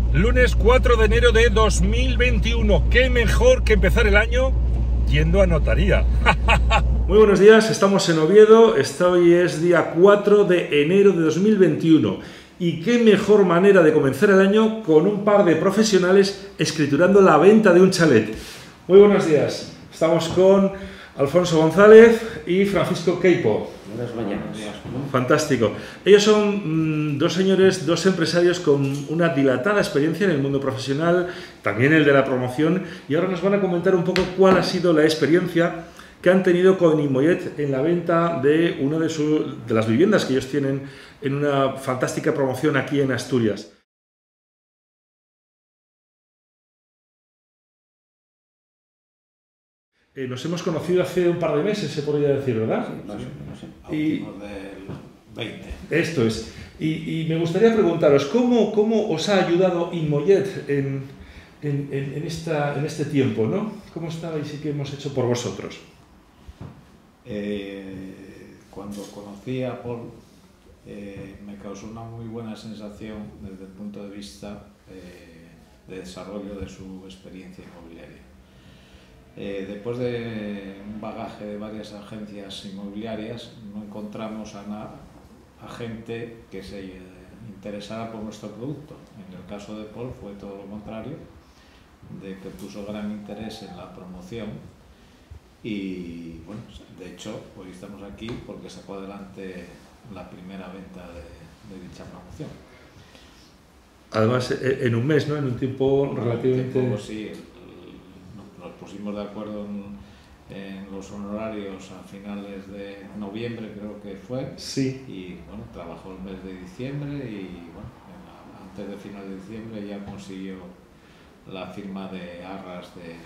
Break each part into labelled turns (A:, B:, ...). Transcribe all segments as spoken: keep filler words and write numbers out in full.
A: Lunes cuatro de enero de dos mil veintiuno. ¿Qué mejor que empezar el año yendo a notaría? Muy buenos días, estamos en Oviedo. Hoy es día cuatro de enero de dos mil veintiuno. Y qué mejor manera de comenzar el año con un par de profesionales escriturando la venta de un chalet. Muy buenos días. Estamos con Alfonso González y Francisco Queipo.
B: Buenas mañanas.
A: Fantástico. Ellos son mmm, dos señores, dos empresarios con una dilatada experiencia en el mundo profesional, también el de la promoción, y ahora nos van a comentar un poco cuál ha sido la experiencia que han tenido con Inmoyet en la venta de una de, su, de las viviendas que ellos tienen en una fantástica promoción aquí en Asturias. Eh, nos hemos conocido hace un par de meses, se podría decir, ¿verdad?
B: Sí, no sé, no sé.
C: A últimos del veinte.
A: Esto es. Y, y me gustaría preguntaros, ¿cómo, cómo os ha ayudado Inmoyet en, en, en, en, esta, en este tiempo, ¿no? ¿Cómo estabais y qué hemos hecho por vosotros?
C: Eh, cuando conocí a Paul, eh, me causó una muy buena sensación desde el punto de vista eh, de desarrollo de su experiencia inmobiliaria. Eh, después de un bagaje de varias agencias inmobiliarias, no encontramos a, na, a gente que se eh, interesara por nuestro producto. En el caso de Paul fue todo lo contrario, de que puso gran interés en la promoción y, bueno, de hecho, hoy estamos aquí porque sacó adelante la primera venta de, de dicha promoción.
A: Además, en un mes, ¿no? En un tiempo relativamente...
C: Un tiempo, sí. Nos pusimos de acuerdo en, en los honorarios a finales de noviembre, creo que fue.
A: Sí.
C: Y bueno, trabajó el mes de diciembre y bueno, antes de final de diciembre ya consiguió la firma de arras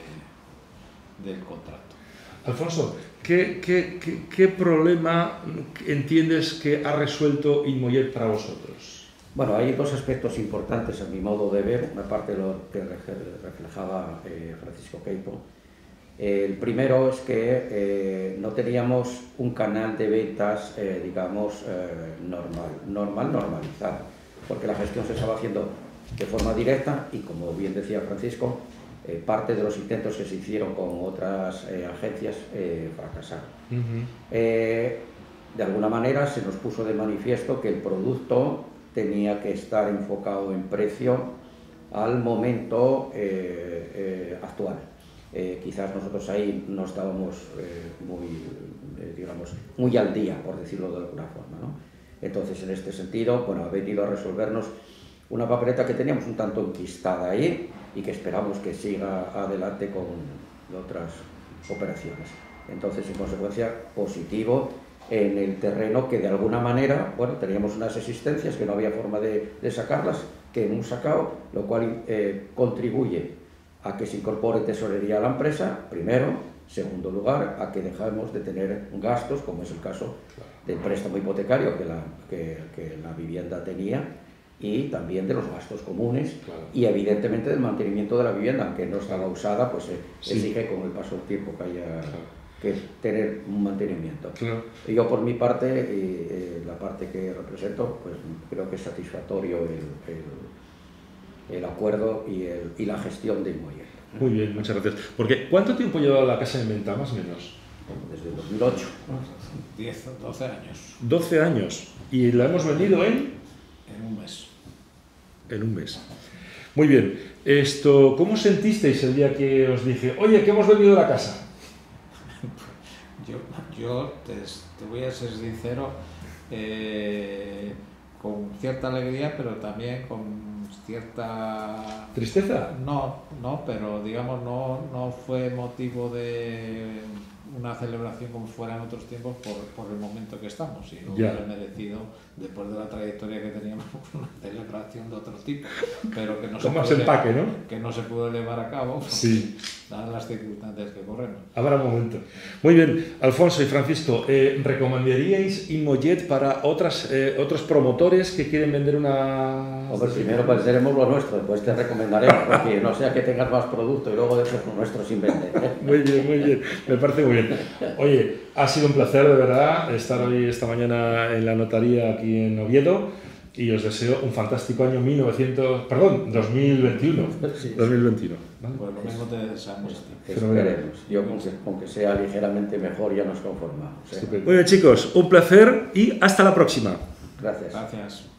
C: de, del contrato.
A: Alfonso, ¿qué, qué, qué, qué problema entiendes que ha resuelto Inmoyet para vosotros?
B: Bueno, hay dos aspectos importantes a mi modo de ver, una parte de lo que reflejaba eh, Francisco Queipo. Eh, el primero es que eh, no teníamos un canal de ventas, eh, digamos, eh, normal, normal, normalizado, porque la gestión se estaba haciendo de forma directa y, como bien decía Francisco, eh, parte de los intentos que se hicieron con otras eh, agencias eh, fracasaron. Uh-huh. eh, de alguna manera se nos puso de manifiesto que el producto tenía que estar enfocado en precio al momento eh, eh, actual. Eh, quizás nosotros ahí no estábamos eh, muy, eh, digamos, muy al día, por decirlo de alguna forma, ¿no? Entonces, en este sentido, bueno, ha venido a resolvernos una papeleta que teníamos un tanto enquistada ahí y que esperamos que siga adelante con otras operaciones. Entonces, en consecuencia, positivo en el terreno que de alguna manera, bueno, teníamos unas existencias que no había forma de, de sacarlas, que hemos sacado, lo cual eh, contribuye a que se incorpore tesorería a la empresa, primero. Segundo lugar, a que dejemos de tener gastos, como es el caso del préstamo hipotecario que la, que, que la vivienda tenía, y también de los gastos comunes, claro. Y evidentemente del mantenimiento de la vivienda, aunque no estaba usada, pues eh, sí. Exige con el paso del tiempo que haya... Claro. Que tener un mantenimiento. Claro. Y yo por mi parte, eh, eh, la parte que represento, pues creo que es satisfactorio el, el, el acuerdo y, el, y la gestión de Inmoyet.
A: Muy bien, muchas gracias. Porque ¿cuánto tiempo lleva la casa en venta, más o menos?
B: Desde el dos mil ocho.
C: diez, doce años.
A: doce años. ¿Y la hemos vendido en?
C: En un mes.
A: En un mes. Muy bien. Esto, ¿cómo sentisteis el día que os dije, oye, que hemos vendido la casa?
C: Yo, yo te, te voy a ser sincero, eh, con cierta alegría, pero también con cierta...
A: ¿Tristeza?
C: No, no, pero digamos no, no fue motivo de una celebración como fuera en otros tiempos por, por el momento que estamos, y no hubiera merecido, después de la trayectoria que teníamos, una celebración de otro tipo, pero que no, se
A: más
C: pudo,
A: empaque, ¿no?
C: que no se pudo llevar a cabo,
A: sí.
C: Dadas las circunstancias que corremos.
A: Habrá un momento. Muy bien, Alfonso y Francisco, eh, ¿recomendaríais Inmoyet para otras, eh, otros promotores que quieren vender una...?
B: Hombre, primero venderemos lo nuestro, después te recomendaremos, porque no sea que tengas más producto y luego dejes lo nuestro sin vender.
A: Muy bien, muy bien, me parece muy bien. Oye, ha sido un placer de verdad estar hoy esta mañana en la notaría aquí en Oviedo. y os deseo un fantástico año mil novecientos, perdón, dos mil veintiuno.
B: Sí.
A: dos mil veintiuno, ¿vale?
C: Pues lo mismo te deseamos a ti.
B: Esperemos. Yo con que, con que sea ligeramente mejor ya nos conformamos. ¿eh?
A: Muy bien, chicos, un placer y hasta la próxima.
B: Gracias.
C: Gracias.